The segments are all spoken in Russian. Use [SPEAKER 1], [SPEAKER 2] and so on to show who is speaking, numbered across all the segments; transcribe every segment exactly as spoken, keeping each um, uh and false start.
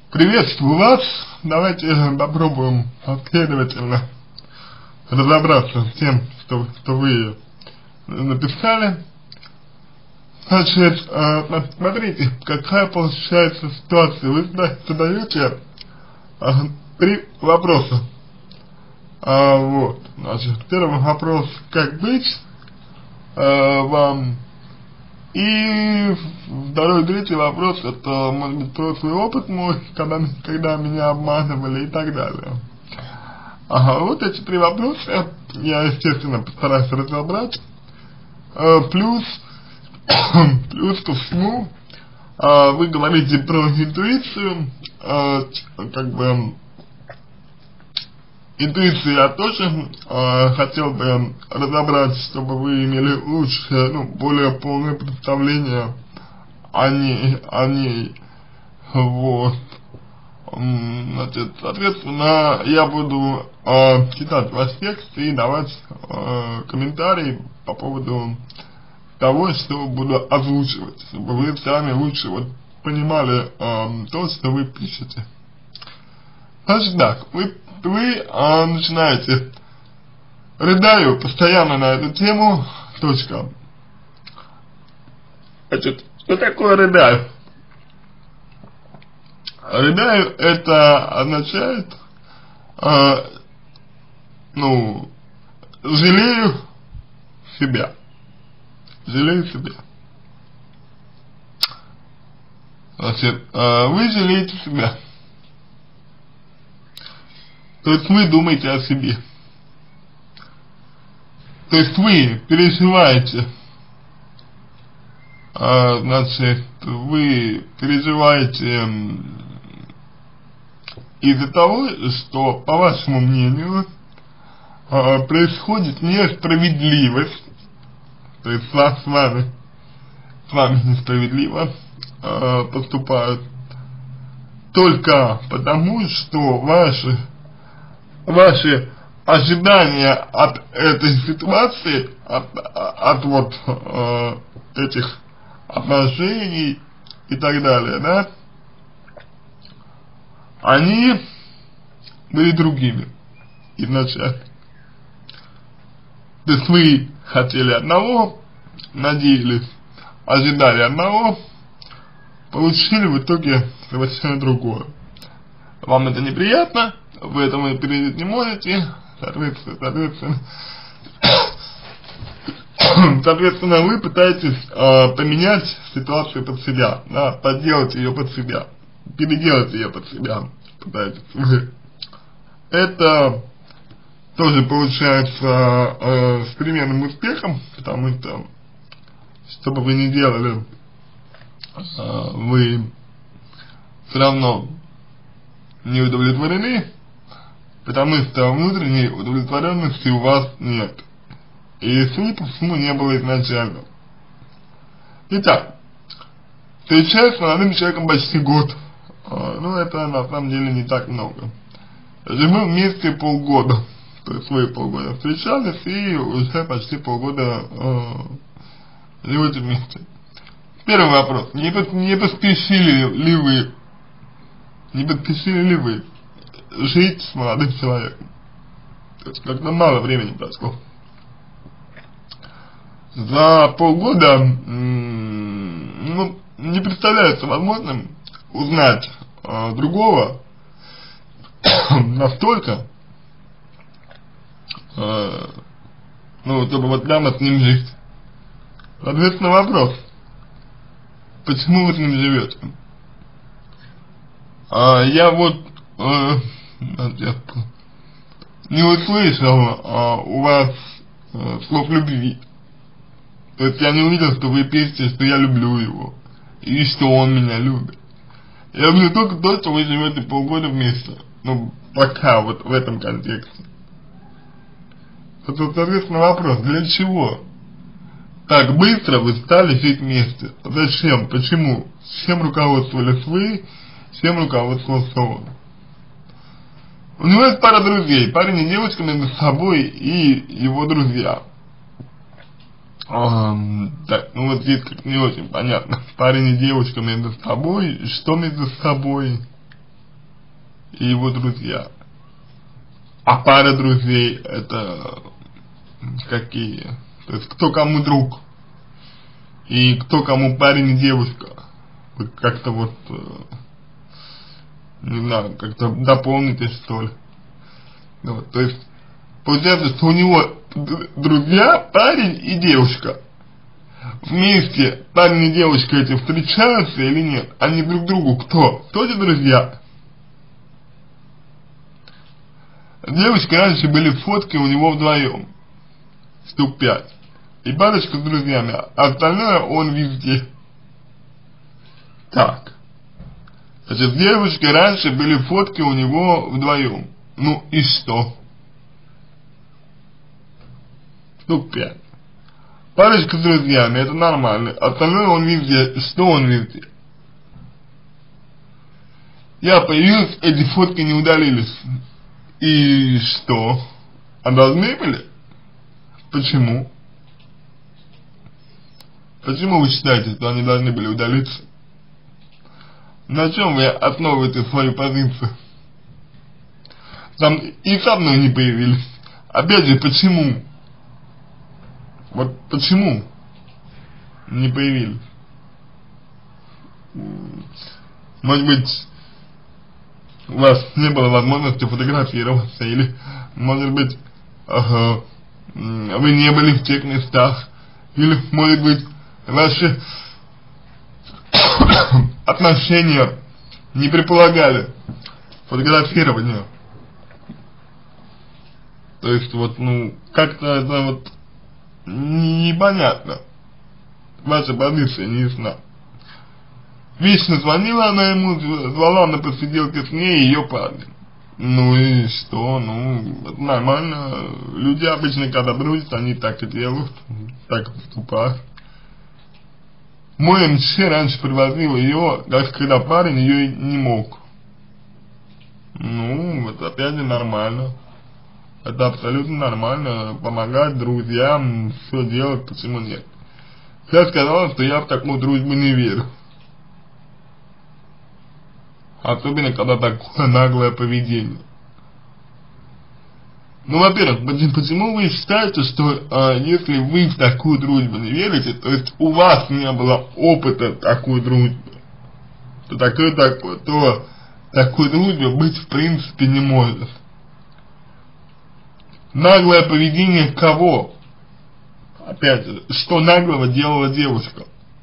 [SPEAKER 1] Приветствую вас. Давайте попробуем последовательно разобраться с тем, что, что вы написали. Значит, э, смотрите, какая получается ситуация. Вы задаете э, три вопроса. А, вот, значит, первый вопрос, как быть э, вам. И второй, третий вопрос, это, может быть, прошлый опыт мой, когда, когда меня обманывали и так далее. Ага, вот эти три вопроса я, естественно, постараюсь разобрать. Э, плюс, плюс ко всему, э, вы говорите про интуицию, э, как бы, интуицию я тоже э, хотел бы разобрать, чтобы вы имели лучшее, ну, более полное представление о ней, о ней. Вот. Значит, соответственно, я буду э, читать ваш текст и давать э, комментарии по поводу того, что буду озвучивать, чтобы вы сами лучше вот понимали э, то, что вы пишете. Значит так, вы Вы а, начинаете: рыдаю постоянно на эту тему, точка. Значит, что такое рыдаю? Рыдаю, это означает, а, ну, жалею себя, жалею себя. Значит, а, вы жалеете себя. То есть вы думаете о себе. То есть вы переживаете, а, значит, вы переживаете из-за того, что, по вашему мнению, а, происходит несправедливость, то есть с вами, с вами несправедливо а, поступают, только потому, что ваши Ваши ожидания от этой ситуации, от, от вот э, этих отношений и так далее, да, они были другими изначально. То есть вы хотели одного, надеялись, ожидали одного, получили в итоге совершенно другое. Вам это неприятно, вы этому перейти не можете, соответственно, соответственно, соответственно вы пытаетесь э, поменять ситуацию под себя, да, подделать ее под себя, переделать ее под себя, пытаетесь вы. Это тоже получается э, с переменным успехом, потому что, что бы вы ни делали, э, вы все равно не удовлетворены, потому что внутренней удовлетворенности у вас нет. И, судя по всему, не было изначально. Итак, встречаюсь с молодым человеком почти год. А, ну, это на самом деле не так много. Живем вместе полгода. То есть вы полгода встречались и уже почти полгода э, живете вместе. Первый вопрос. Не, не поспешили ли вы Не поспешили ли вы жить с молодым человеком? То есть как-то мало времени прошло. За полгода, ну, не представляется возможным узнать э, другого настолько, э, ну, чтобы вот прямо с ним жить. Соответственно, вопрос: почему вы с ним живете? А, я вот э, не услышал а, у вас э, слов любви. То есть я не увидел, что вы пишете, что я люблю его, и что он меня любит. Я вижу только то, что вы живете полгода вместе. Ну, пока, вот в этом контексте. Соответственно, вопрос: для чего так быстро вы стали жить вместе? Зачем? Почему? Чем руководствовались вы? Чем руководствовался он? У него есть пара друзей, парень и девочка между собой и его друзья. Um, так, ну вот здесь как не очень понятно. Парень и девочка между собой, что между собой? и его друзья. А пара друзей это какие? То есть кто кому друг и кто кому парень и девушка. Вот как-то вот, не знаю, как-то дополните что ли. Вот, то есть получается, что у него друзья, парень и девушка. Вместе парень и девушка эти встречаются или нет? Они друг другу кто? Кто эти друзья? Девушка раньше были фотки у него вдвоем. Штук пять. И парочка с друзьями. А остальное он везде. Так. Значит, с девушкой раньше были фотки у него вдвоем. Ну и что? Штук пять. Парочка с друзьями, это нормально. Остальное он везде. Что он везде? Я появился, эти фотки не удалились. И что? А должны были? Почему? Почему вы считаете, что они должны были удалиться? На чем вы основываете свою позицию? Там и со мной не появились. Опять же, почему? Вот почему не появились? Может быть, у вас не было возможности фотографироваться, или, может быть, ага, вы не были в тех местах, или, может быть, ваши отношения не предполагали фотографирование. То есть, вот, ну, как-то это вот непонятно. Ваша позиция не ясна. Вечно звонила она ему, звала на посиделке с ней и ее парнем. Ну и что, ну, это нормально. Люди обычно, когда дружат, они так и делают, так и поступают. Мой МЧ раньше привозил ее, даже когда парень ее не мог. Ну, это опять же нормально. Это абсолютно нормально, помогать друзьям, все делать, почему нет. Я сказал, что я в такую дружбу не верю. Особенно, когда такое наглое поведение. Ну, во-первых, почему вы считаете, что э, если вы в такую дружбу не верите, то есть у вас не было опыта такой дружбы, то такой, такой, то такой дружбы быть в принципе не может. Наглое поведение кого? Опять же, что наглого делала девушка?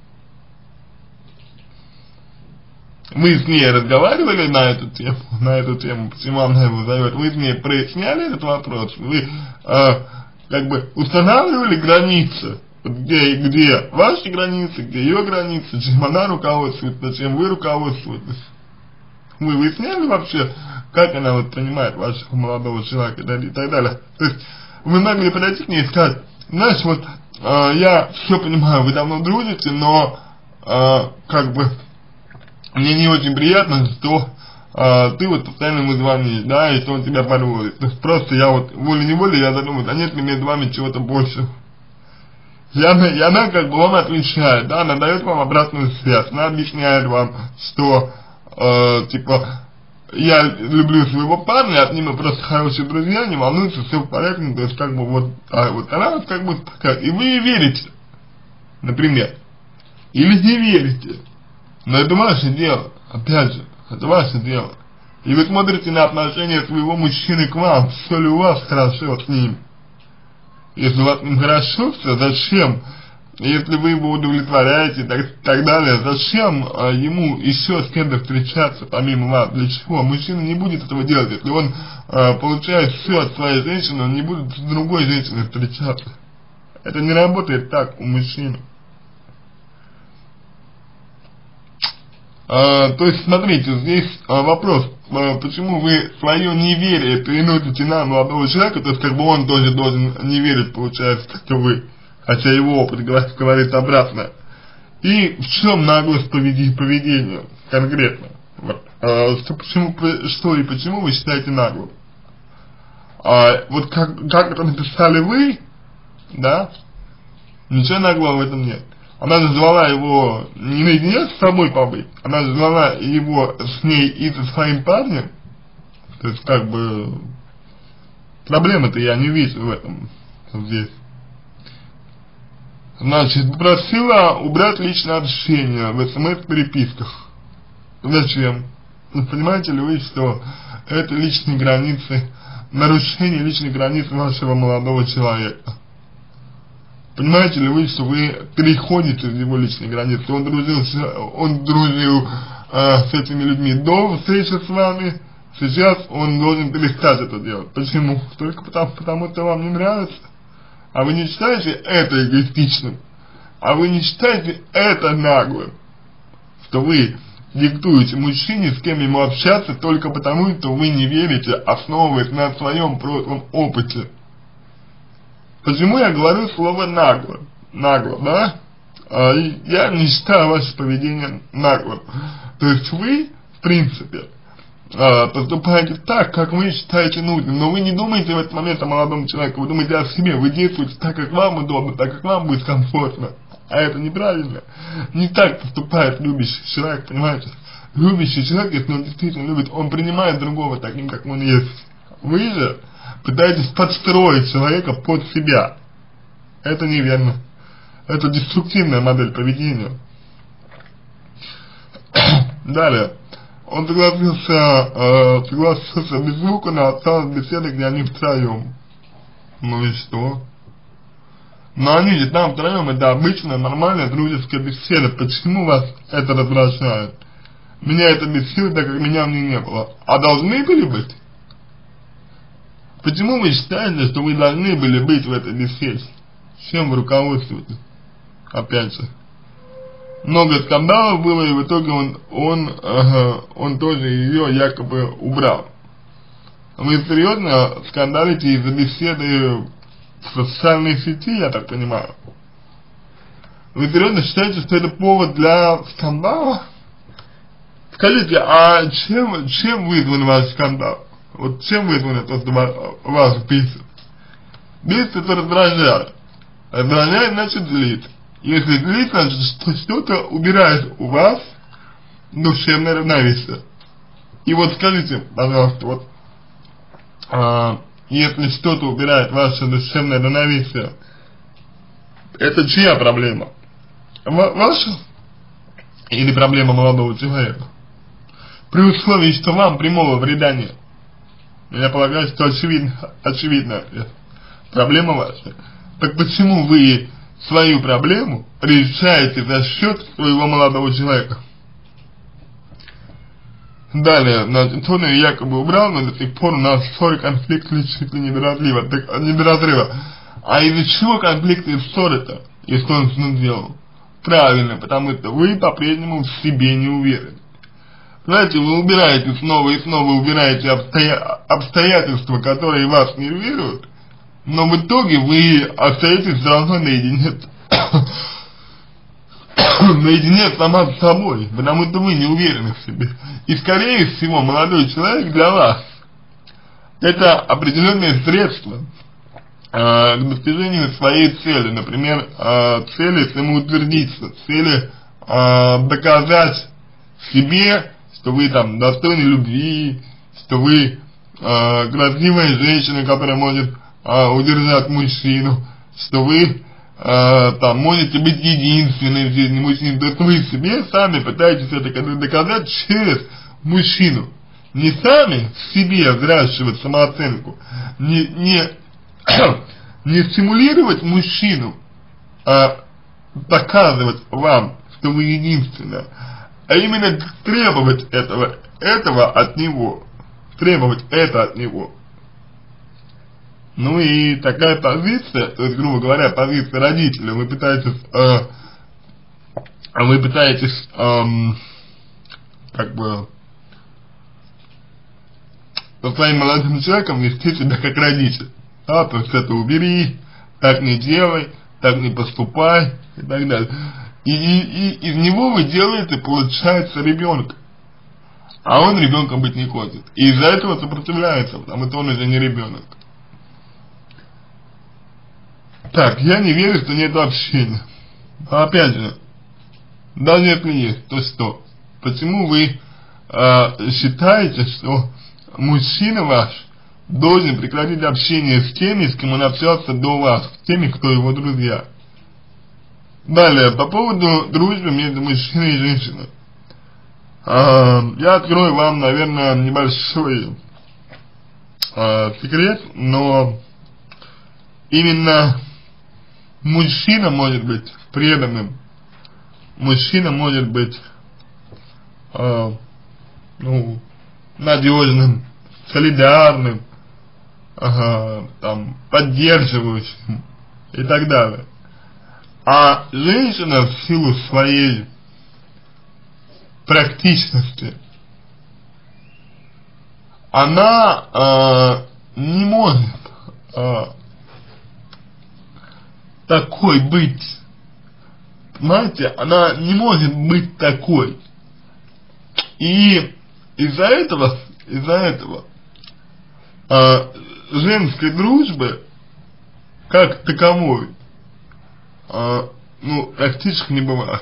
[SPEAKER 1] Вы с ней разговаривали на эту тему, на эту тему, почему она его зовет? Вы с ней проясняли этот вопрос? Вы э, как бы устанавливали границы? Где, где ваши границы, где ее границы, чем она руководствуется, чем вы руководствуетесь? Вы выясняли вообще, как она вот понимает вашего молодого человека и так далее? То есть вы могли подойти к ней и сказать: знаешь, вот э, я все понимаю, вы давно дружите, но э, как бы мне не очень приятно, что э, ты вот постоянно ему звонишь, да, и что он тебя подводит. То есть просто я вот волей-неволей я задумаюсь, а нет ли между вами чего-то больше? И она, и она как бы вам отвечает, да, она дает вам обратную связь, она объясняет вам, что э, типа я люблю своего парня, от него просто хорошие друзья, не волнуйся, все в порядке, то есть как бы вот, а вот она вот как бы такая, и вы ей верите, например, или не верите. Но это ваше дело, опять же, это ваше дело. И вы смотрите на отношения своего мужчины к вам, все ли у вас хорошо с ним. Если у вас с ним хорошо все, зачем, если вы его удовлетворяете и так, так далее, зачем а, ему еще с кем-то встречаться помимо вас? Для чего? Мужчина не будет этого делать, если он а, получает все от своей женщины, он не будет с другой женщиной встречаться. Это не работает так у мужчин. А, то есть, смотрите, здесь а, вопрос, а, почему вы свое неверие переносите на молодого человека, то есть, как бы он тоже должен не верить, получается, как и вы, хотя его опыт говорит, говорит обратно. И в чем наглость поведения конкретно? Вот, а, что, почему, что и почему вы считаете наглым? А, вот как, как это написали вы, да, ничего наглого в этом нет. Она же звала его не наедине с собой побыть, она же звала его с ней и со своим парнем, То есть, как бы, проблемы-то я не вижу в этом здесь. Значит, попросила убрать личное общение в смс-переписках. Зачем? Ну, понимаете ли вы, что это личные границы, нарушение личных границ вашего молодого человека? Понимаете ли вы, что вы переходите в его личные границы? Он дружил, он дружил э, с этими людьми до встречи с вами, сейчас он должен перестать это делать. Почему? Только потому, потому что вам не нравится. А вы не считаете это эгоистичным? А вы не считаете это наглым? Что вы диктуете мужчине, с кем ему общаться, только потому, что вы не верите, основываясь на своем прошлом опыте. Почему я говорю слово нагло? Нагло, да? А, я не считаю ваше поведение наглым. То есть вы, в принципе, а, поступаете так, как вы считаете нужным, но вы не думаете в этот момент о молодом человеке, вы думаете о себе, вы действуете так, как вам удобно, так, как вам будет комфортно. А это неправильно. Не так поступает любящий человек, понимаете? Любящий человек, если он действительно любит, он принимает другого таким, как он есть. Вы же пытаетесь подстроить человека под себя. Это неверно. Это деструктивная модель поведения. Далее. Он согласился, э, согласился без звука на осталась беседы, где они втроем. Ну и что? Но они же там втроем, это обычная, нормальная, дружеская беседа. Почему вас это раздражает? Меня это бесило, так как меня в ней не было. А должны были быть? Почему вы считаете, что вы должны были быть в этой беседе? Чем вы руководствуетесь? Опять же. Много скандалов было, и в итоге он, он, ага, он тоже ее якобы убрал. Вы серьезно скандалите из-за беседы в социальной сети, я так понимаю? Вы серьезно считаете, что это повод для скандала? Скажите, а чем, чем вызван ваш скандал? Вот чем вызвано то, что вас бесит? Бесит, это раздражает. Раздражает, значит злит. Если злит, значит что-то убирает у вас душевное равновесие. И вот скажите, пожалуйста, вот, а, если что-то убирает ваше душевное равновесие, это чья проблема? Ваша? Или проблема молодого человека? При условии, что вам прямого вреда нет. Я полагаю, что очевидно, очевидно ответ. Проблема ваша. Так почему вы свою проблему решаете за счет своего молодого человека? Далее, значит, он ее якобы убрал, но до сих пор у нас ссоры, конфликт чуть ли не до разрыва, так, не до разрыва. А из-за чего конфликты и ссоры-то, если он что сделал? Правильно, потому что вы по-прежнему в себе не уверены. Знаете, вы убираете снова и снова, убираете обстоя... обстоятельства, которые вас нервируют, но в итоге вы остаетесь все равно наедине, наедине сама с собой, потому что вы не уверены в себе. И скорее всего, молодой человек для вас это определенное средство э, к достижению своей цели, например, э, цели самоутвердиться, цели э, доказать себе, что вы там достойны любви, что вы э, красивая женщина, которая может э, удержать мужчину, что вы э, там можете быть единственной в жизни мужчины. То есть вы себе сами пытаетесь это доказать через мужчину. Не сами в себе взращивать самооценку, не, не, не стимулировать мужчину, а доказывать вам, что вы единственная, а именно требовать этого, этого от него, требовать это от него. Ну и такая позиция, то есть, грубо говоря, позиция родителя, вы пытаетесь, э, вы пытаетесь, э, как бы, со своим молодым человеком вести себя как родитель. Да, то есть это убери, так не делай, так не поступай и так далее. И, и, и из него вы делаете, получается, ребенка. А он ребенком быть не хочет. И из-за этого сопротивляется, потому что он уже не ребенок. Так, я не верю, что нет общения. А опять же, даже если есть, то что? Почему вы э, считаете, что мужчина ваш должен прекратить общение с теми, с кем он общался до вас, с теми, кто его друзья. Далее, по поводу дружбы между мужчиной и женщиной. А, я открою вам, наверное, небольшой а, секрет, но именно мужчина может быть преданным, мужчина может быть а, ну, надежным, солидарным, ага, там, поддерживающим и так далее. А женщина в силу своей практичности, она э, не может э, такой быть, понимаете, она не может быть такой. И из-за этого, из-за этого э, женской дружбы как таковой э, ну, практически не бывает.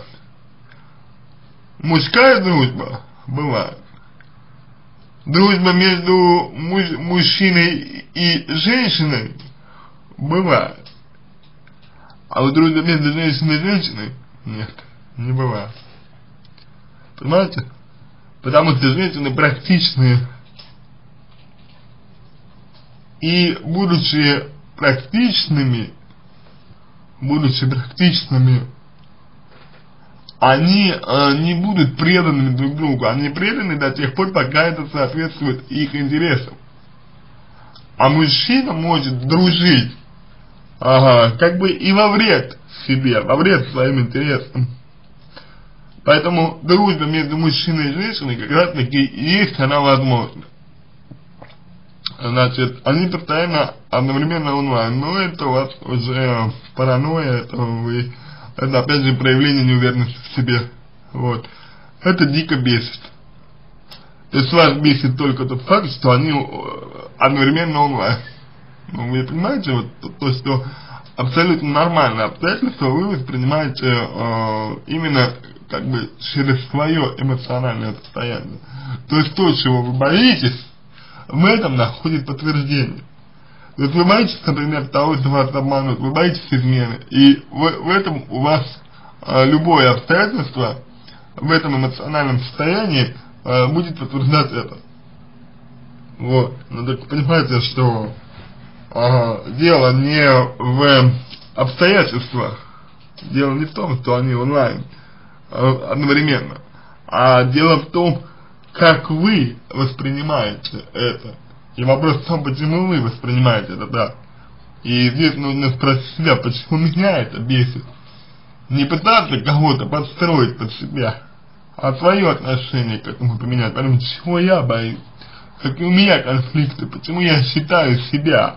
[SPEAKER 1] Мужская дружба бывает. Дружба между муж, мужчиной и женщиной бывает. А вот дружба между женщиной и женщиной нет, не бывает. Понимаете? Потому что женщины практичные. И будучи практичными, будучи практичными, они э, не будут преданными друг другу, они преданы до тех пор, пока это соответствует их интересам. А мужчина может дружить, ага, как бы и во вред себе, во вред своим интересам. Поэтому дружба между мужчиной и женщиной как раз таки есть она возможна. Значит, они постоянно одновременно онлайн, но это у вас уже паранойя, это вы... Это опять же проявление неуверенности в себе. Вот. Это дико бесит. То есть вас бесит только тот факт, что они одновременно онлайн. Ну, вы понимаете, вот то, то что абсолютно нормальное обстоятельство вы воспринимаете э, именно как бы через свое эмоциональное состояние. То есть то, чего вы боитесь, в этом находит подтверждение. То есть вы боитесь, например, того, что вас обманут, вы боитесь измены, и в, в этом у вас э, любое обстоятельство в этом эмоциональном состоянии э, будет подтверждать это. Вот. Но так понимаете, что э, дело не в обстоятельствах, дело не в том, что они онлайн э, одновременно, а дело в том, как вы воспринимаете это. И вопрос в том, почему вы воспринимаете это так. И здесь нужно спросить себя, почему меня это бесит. Не пытаться кого-то подстроить под себя, а свое отношение к этому поменять. Потому чего я боюсь, какие у меня конфликты, почему я считаю себя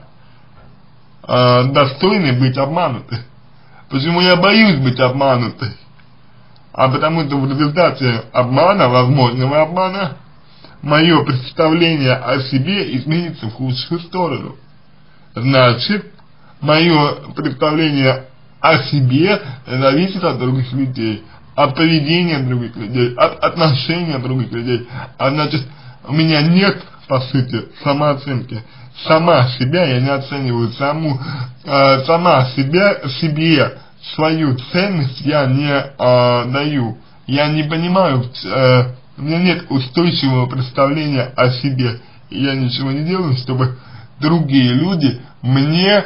[SPEAKER 1] э, достойной быть обманутой. Почему я боюсь быть обманутой. А потому что в результате обмана, возможного обмана, мое представление о себе изменится в худшую сторону. Значит, мое представление о себе зависит от других людей, от поведения других людей, от отношения других людей. А значит, у меня нет, по сути, самооценки. Сама себя я не оцениваю, саму, э, сама себя, себе свою ценность я не э, даю. Я не понимаю, э, у меня нет устойчивого представления о себе, и я ничего не делаю, чтобы другие люди мне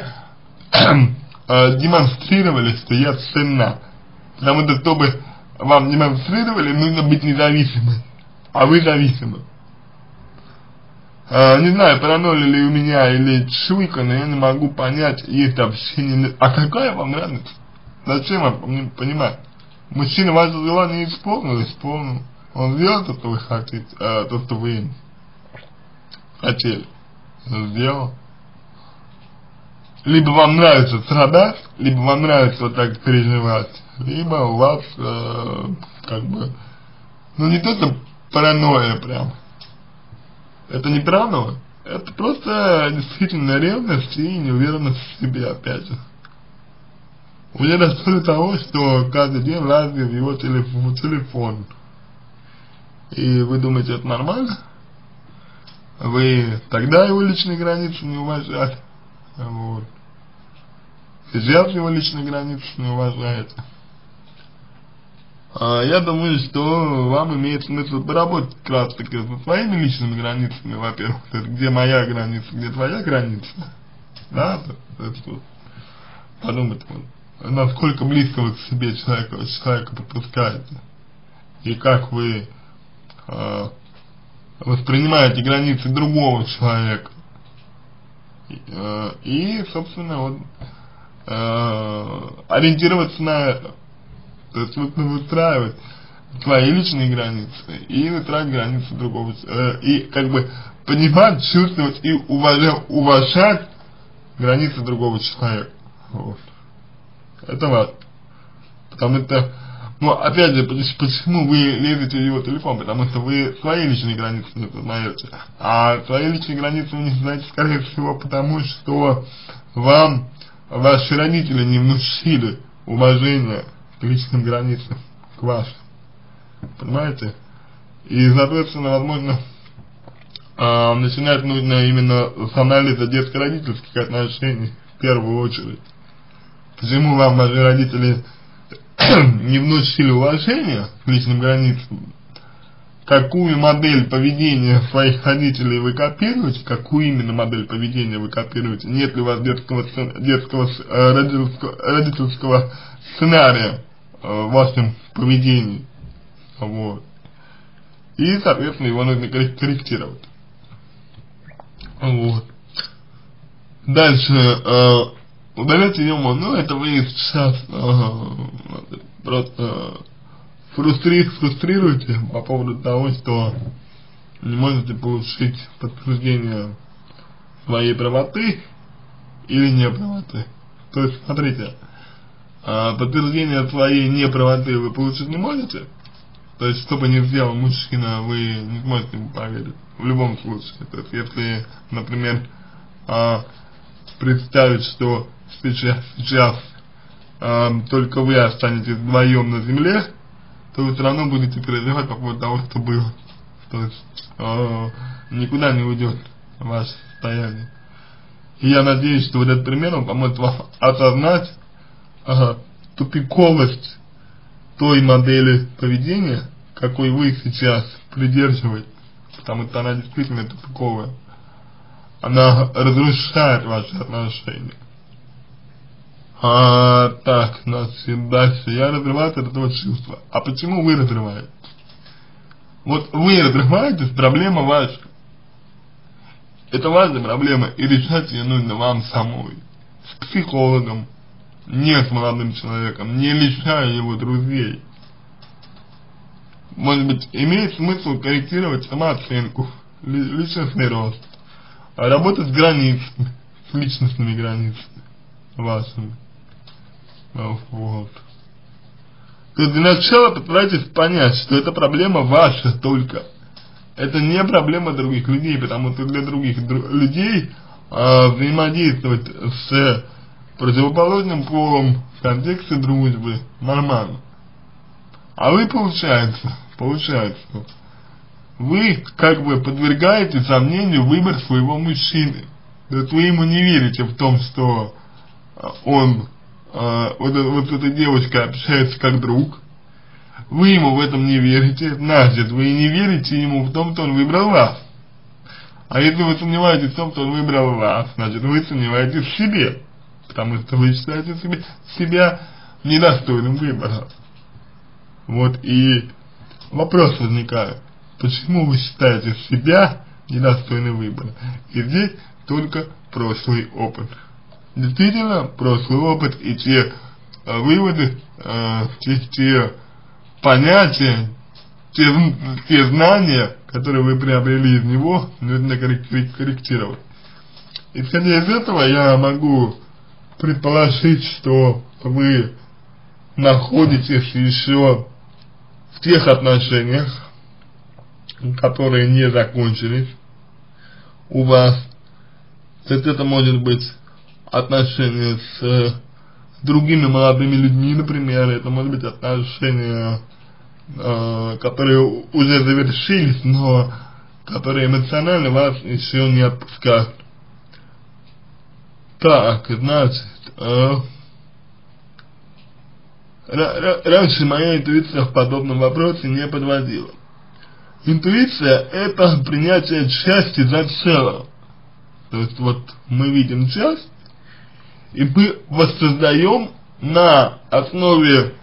[SPEAKER 1] э, демонстрировали, что я ценна. Потому что, чтобы вам демонстрировали, нужно быть независимым, а вы зависимы. Э, не знаю, паранойя ли у меня или чуйка, но я не могу понять, есть общение. А какая вам разница? Зачем вам понимать? Мужчина ваше желание исполнил, исполнил. Он сделал то, что вы хотите, э, то, что вы хотели. Сделал. Либо вам нравится страдать, либо вам нравится вот так переживать, либо у вас э, как бы, ну не то, что паранойя прям. Это не паранойя, это просто действительно ревность и неуверенность в себе опять же. Уже достойно того, что каждый день лазит в его телефон, телефон. И вы думаете, это нормально? вы тогда его личные границы не уважали, вот. Сейчас его личные границы не уважаете. А, я думаю, что вам имеет смысл поработать как раз таки со своими личными границами, во-первых, где моя граница, где твоя граница, да, то, то, то, подумать, вот, насколько близко вы к себе человека, человека подпускаете, и как вы э, воспринимаете границы другого человека, и, э, и собственно, вот, э, ориентироваться на это. То есть вот выстраивать свои личные границы и выстраивать границы другого, э, и как бы понимать, чувствовать и уважать, уважать границы другого человека. Вот. Это важно. Потому что, ну опять же, почему вы лезете в его телефон? Потому что вы свои личные границы не познаете. А свои личные границы вы не знаете, скорее всего, потому что вам ваши родители не внушили уважения к личным границам, к вашим. Понимаете? И, соответственно, возможно, э, начинать нужно именно с анализа детско-родительских отношений в первую очередь. Почему вам ваши родители не внушили уважения к личным границам? Какую модель поведения своих родителей вы копируете? Какую именно модель поведения вы копируете? Нет ли у вас детского, детского э, родительского, родительского сценария в вашем поведении, вот, и, соответственно, его нужно корректировать, вот. Дальше, э, удаляйте юмор, ну, это вы сейчас э, просто фрустри, фрустрируете по поводу того, что не можете получить подтверждение своей правоты или неправоты. То есть, смотрите, А, подтверждение своей неправоты вы получить не можете, то есть, что бы ни сделал мужчина, вы не сможете ему поверить, в любом случае. То есть, если, например, а, представить, что сейчас, сейчас а, только вы останетесь вдвоем на земле, то вы все равно будете переживать по поводу того, что было. То есть, а, никуда не уйдет ваше состояние. И я надеюсь, что вот этот пример, он поможет вам осознать Ага, тупиковость той модели поведения, какой вы сейчас придерживаетесь, потому что она действительно тупиковая. Она разрушает ваши отношения. А, так, значит, дальше. Я разрываю от этого чувства. А почему вы разрываете? Вот вы разрываетесь, проблема ваша. Это ваша проблема, и решать ее нужно вам самой. С психологом. Не с молодым человеком, не лишая его друзей. Может быть, имеет смысл корректировать самооценку, личностный рост, работать с границами, с личностными границами вашими. Вот. То есть для начала постарайтесь понять, что это проблема ваша только. Это не проблема других людей, потому что для других дру людей а, взаимодействовать с противоположным полом в контексте дружбы нормально. А вы, получается, получается, вы как бы подвергаете сомнению выбор своего мужчины. То есть вы ему не верите в том, что он, э, вот, вот эта девочка общается как друг. Вы ему в этом не верите, значит, вы не верите ему в том, что он выбрал вас. А если вы сомневаетесь в том, что он выбрал вас, значит, вы сомневаетесь в себе. Потому что вы считаете себе, себя недостойным выбора. Вот, и вопрос возникает, почему вы считаете себя недостойным выбора? И здесь только прошлый опыт. Действительно, прошлый опыт и те э, выводы, э, те, те понятия, те, те знания, которые вы приобрели из него, нужно корректировать. Исходя из этого, я могу предположить, что вы находитесь еще в тех отношениях, которые не закончились у вас. То есть это может быть отношения с другими молодыми людьми, например, это может быть отношения, э, которые уже завершились, но которые эмоционально вас еще не отпускают. Так, значит, э, раньше моя интуиция в подобном вопросе не подводила. Интуиция – это принятие части за целое. То есть вот мы видим часть, и мы воссоздаем на основе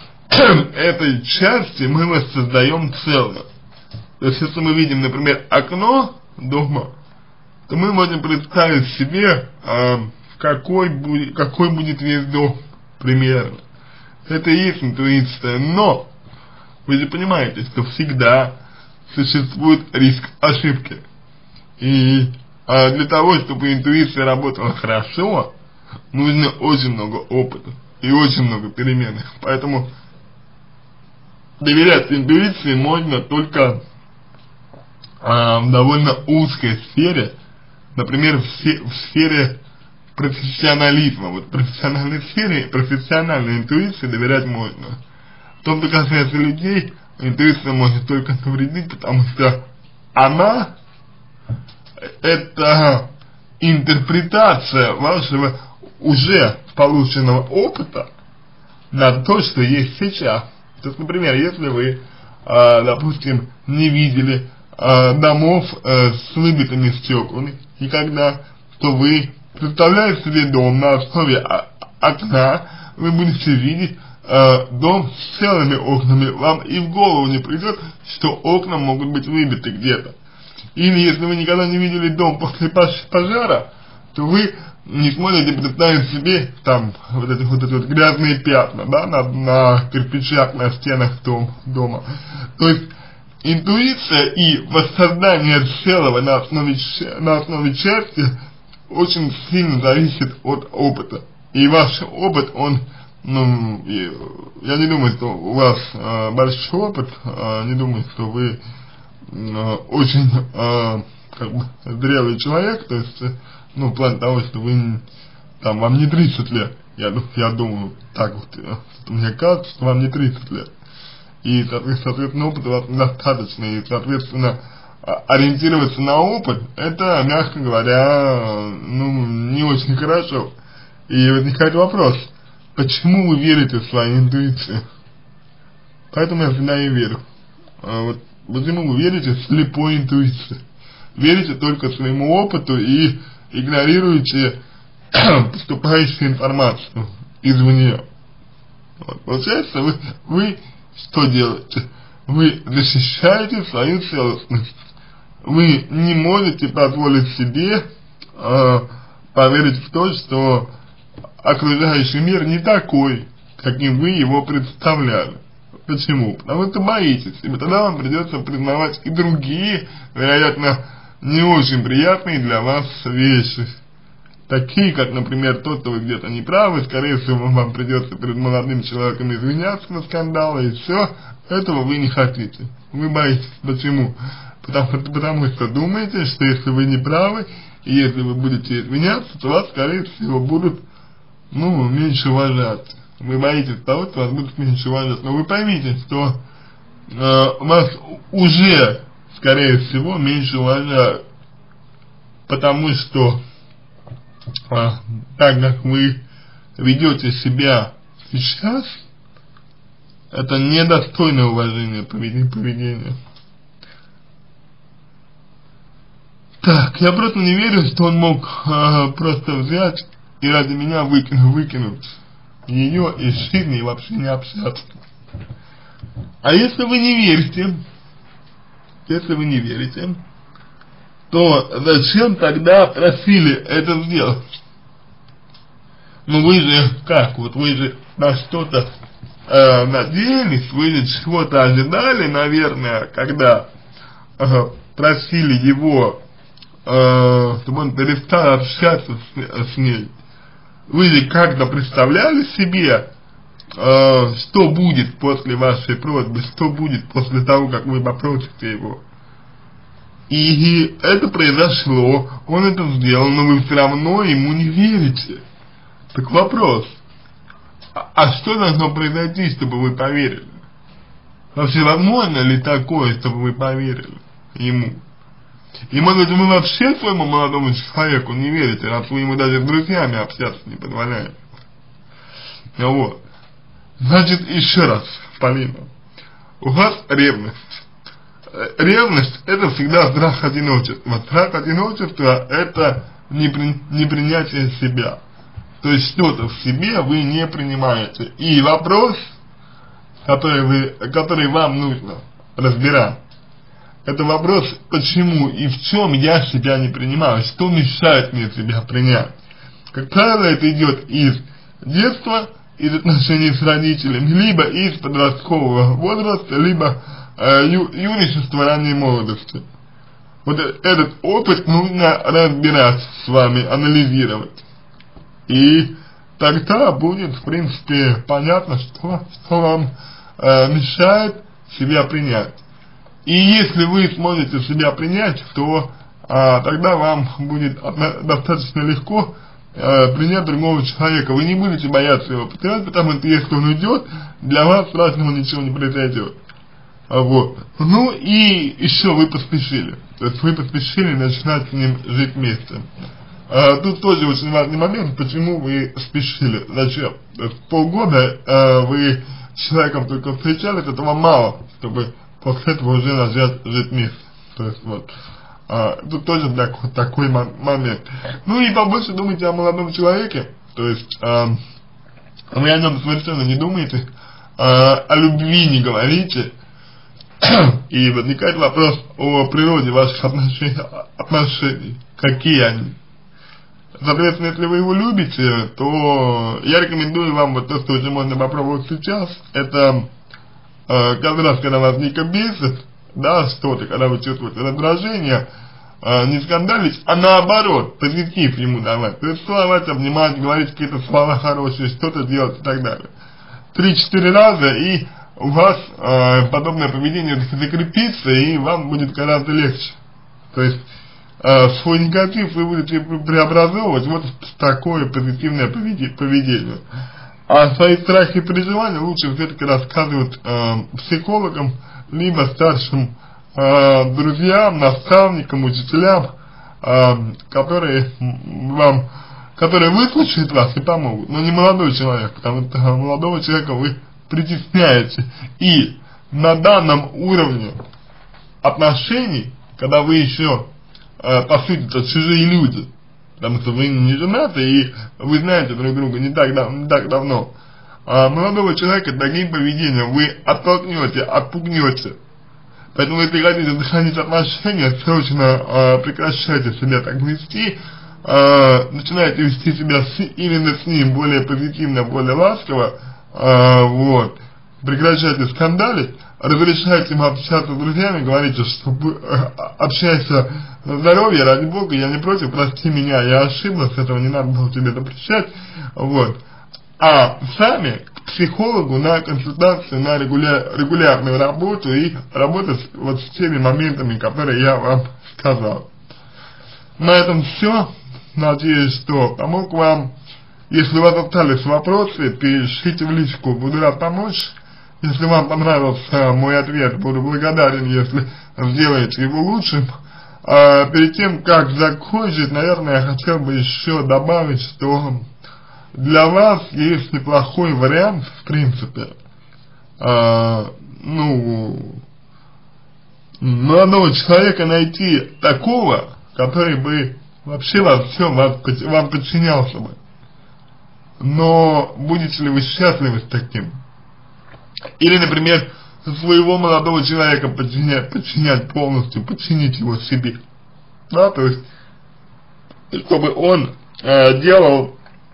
[SPEAKER 1] этой части, мы воссоздаем целое. То есть если мы видим, например, окно дома, то мы можем представить себе, э, какой, будет, какой будет весь дом примерно. Это и есть интуиция, но вы же понимаете, что всегда существует риск ошибки. И э, для того, чтобы интуиция работала хорошо, нужно очень много опыта и очень много переменных. Поэтому доверять интуиции можно только э, в довольно узкой сфере, например, в, сфе в сфере профессионализма. Вот в профессиональной сфере, профессиональной интуиции доверять можно. В том, что касается людей, интуиция может только навредить, потому что она – это интерпретация вашего уже полученного опыта на то, что есть сейчас. То есть, например, если вы, э, допустим, не видели э, домов э, с выбитыми стеклами никогда, то вы, представляете себе дом на основе окна, вы будете видеть э, дом с целыми окнами. Вам и в голову не придет, что окна могут быть выбиты где-то. Или если вы никогда не видели дом после пожара, то вы не сможете представить себе там вот эти вот, эти вот грязные пятна, да, на, на кирпичах, на стенах дом, дома. То есть интуиция и воссоздание целого на основе, на основе части очень сильно зависит от опыта. И ваш опыт, он, ну, я не думаю, что у вас э, большой опыт, э, не думаю, что вы э, очень э, как бы зрелый человек, то есть, ну, в плане того, что вы, там, вам не тридцать лет, я, я думаю, так вот, мне кажется, что вам не тридцать лет. И, соответственно, опыта у вас недостаточно, и, соответственно, ориентироваться на опыт, это, мягко говоря, ну, не очень хорошо. И возникает вопрос, почему вы верите в свою интуицию? Поэтому я всегда и верю. А вот почему вы верите в слепой интуиции? Верите только своему опыту и игнорируете поступающую информацию извне. Вот, получается, вы, вы что делаете? Вы защищаете свою целостность. Вы не можете позволить себе э, поверить в то, что окружающий мир не такой, каким вы его представляли. Почему? Потому что боитесь, и тогда вам придется признавать и другие, вероятно, не очень приятные для вас вещи. Такие, как, например, то, что вы где-то не правы, скорее всего, вам придется перед молодым человеком извиняться на скандалы, и все, этого вы не хотите. Вы боитесь. Почему? Потому, потому что думаете, что если вы не правы, и если вы будете извиняться, то вас, скорее всего, будут, ну, меньше уважать. Вы боитесь того, что вас будут меньше уважать. Но вы поймите, что э, вас уже, скорее всего, меньше уважают. Потому что э, так как вы ведете себя сейчас, это недостойное уважения поведения. Так, я просто не верю, что он мог э, просто взять и ради меня выкинуть, выкинуть ее из жизни и вообще не общаться. А если вы не верите, если вы не верите, то зачем тогда просили это сделать? Ну вы же, как, вот вы же на что-то э, надеялись, вы же чего-то ожидали, наверное, когда э, просили его, э, чтобы он перестал общаться с, с ней. Вы же как-то представляли себе, э, что будет после вашей просьбы, что будет после того, как вы попросите его. И, и это произошло, он это сделал, но вы все равно ему не верите. Так вопрос, а, а что должно произойти, чтобы вы поверили? Вообще возможно ли такое, чтобы вы поверили ему? И может быть вы вообще своему молодому человеку не верите, раз вы ему даже с друзьями общаться не позволяете. Вот. Значит, еще раз, Полина, у вас ревность. Ревность — это всегда страх одиночества. Страх одиночества — это непри, непринятие себя. То есть что-то в себе вы не принимаете. И вопрос, который, вы, который вам нужно разбирать, это вопрос, почему и в чем я себя не принимаю, что мешает мне себя принять. Как правило, это идет из детства, из отношений с родителями, либо из подросткового возраста, либо э, ю, юношества, ранней молодости. Вот этот опыт нужно разбирать с вами, анализировать. И тогда будет, в принципе, понятно, что, что вам э, мешает себя принять. И если вы сможете себя принять, то э, тогда вам будет достаточно легко э, принять другого человека. Вы не будете бояться его потерять, потому что если он уйдет, для вас страшного ничего не произойдет. Вот. Ну и еще вы поспешили. То есть вы поспешили начинать с ним жить вместе. А, тут тоже очень важный момент, почему вы спешили. Зачем? То есть полгода а, вы с человеком только встречались, этого мало, чтобы после этого уже начать жить вместе. То есть вот. А, тут тоже такой, такой момент. Ну и побольше думайте о молодом человеке. То есть а, вы о нем совершенно не думаете, а, о любви не говорите. И возникает вопрос о природе ваших отношений, отношений, какие они. Соответственно, если вы его любите, то я рекомендую вам вот то, что уже можно попробовать сейчас. Это э, каждый раз, когда вас Ника бесит, да, что-то, когда вы чувствуете раздражение, э, не скандалить, а наоборот, позитив ему давать. То есть целовать, обнимать, говорить какие-то слова хорошие, что-то делать и так далее. Три-четыре раза, и у вас э, подобное поведение закрепится, и вам будет гораздо легче. То есть э, свой негатив вы будете преобразовывать вот в такое позитивное поведение. А свои страхи и переживания лучше все-таки рассказывать э, психологам, либо старшим э, друзьям, наставникам, учителям, э, которые вам, которые выслушают вас и помогут. Но не молодой человек, потому что молодого человека вы притесняете. И на данном уровне отношений, когда вы еще, э, по сути, это чужие люди, потому что вы не женаты и вы знаете друг друга не так, не так давно, а молодого человека таким поведением вы оттолкнете, отпугнете. Поэтому, если хотите сохранить отношения, срочно э, прекращайте себя так вести, э, начинайте вести себя с, именно с ним более позитивно, более ласково. А, вот, прекращайте скандалить, разрешайте ему общаться с друзьями, говорите, что общайся на здоровье, ради бога, я не против, прости меня, я ошиблась, этого не надо было тебе запрещать, вот. А сами к психологу на консультацию, на регуля, регулярную работу и работать вот с теми моментами, которые я вам сказал. На этом все, надеюсь, что помог вам. Если у вас остались вопросы, пишите в личку, буду рад помочь. Если вам понравился мой ответ, буду благодарен, если сделаете его лучшим. А перед тем, как закончить, наверное, я хотел бы еще добавить, что для вас есть неплохой вариант, в принципе, а, ну, молодого человека найти такого, который бы вообще во всем вам подчинялся бы. Но будете ли вы счастливы с таким? Или, например, своего молодого человека подчинять, подчинять полностью, подчинить его себе. Да, то есть, чтобы он э, делал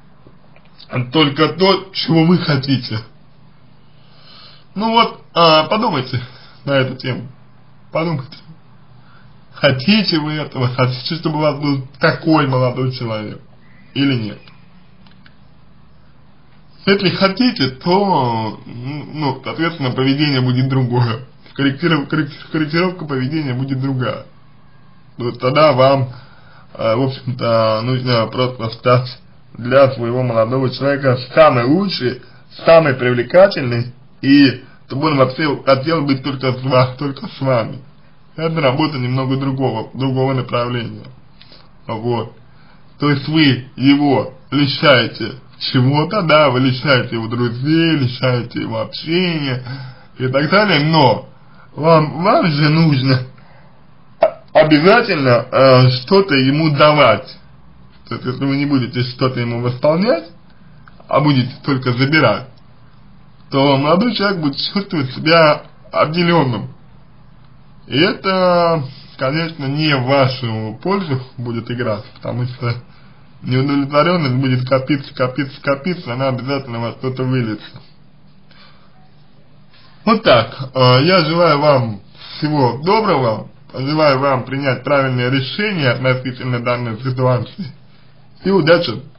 [SPEAKER 1] только то, чего вы хотите. Ну вот, э, подумайте на эту тему. Подумайте. Хотите вы этого? Хотите, чтобы у вас был такой молодой человек? Или нет? Если хотите, то, ну, соответственно, поведение будет другое. Корректировка, корректировка поведения будет другая. Вот тогда вам, э, в общем-то, нужно просто стать для своего молодого человека самый лучший, самый привлекательный, и чтобы он вообще хотел быть только с, вас, только с вами. Это работа немного другого, другого направления. Вот. То есть вы его лишаете чего-то, да, вы лишаете его друзей, лишаете его общения и так далее, но вам, вам же нужно обязательно э, что-то ему давать. То есть, если вы не будете что-то ему восполнять, а будете только забирать, то молодой человек будет чувствовать себя обделенным. И это, конечно, не в вашу пользу будет играть, потому что неудовлетворенность будет копиться, копиться, копиться, она обязательно во что-то выльется. Вот так. Я желаю вам всего доброго, желаю вам принять правильное решение относительно данной ситуации. И удачи!